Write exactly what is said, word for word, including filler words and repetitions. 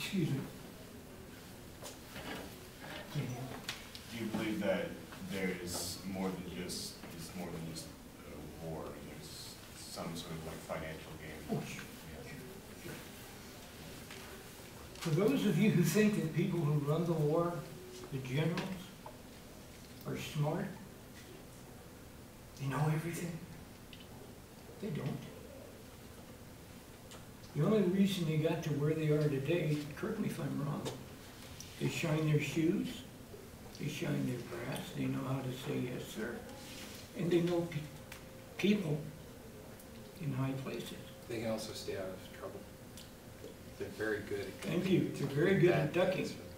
Excuse me. Do you believe that there is more than just, it's more than just a war? There's some sort of like financial gain? Oh, sure, sure, sure. For those of you who think that people who run the war, the generals, are smart, they know everything, they don't. The only reason they got to where they are today, correct me if I'm wrong, they shine their shoes, they shine their brass, they know how to say yes, sir, and they know pe people in high places. They can also stay out of trouble. They're very good at. Thank you, they're very good at that. ducking.